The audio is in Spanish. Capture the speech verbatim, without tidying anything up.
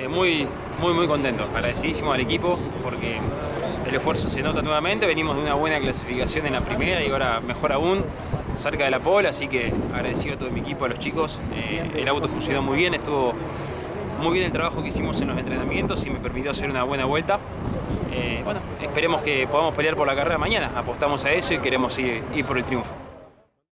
eh, muy, muy, muy contento, agradecidísimo al equipo porque el esfuerzo se nota nuevamente. Venimos de una buena clasificación en la primera y ahora mejor aún, cerca de la pole, así que agradecido a todo mi equipo, a los chicos. Eh, el auto funcionó muy bien, estuvo muy bien el trabajo que hicimos en los entrenamientos y me permitió hacer una buena vuelta. Eh, bueno, esperemos que podamos pelear por la carrera mañana, apostamos a eso y queremos ir, ir por el triunfo.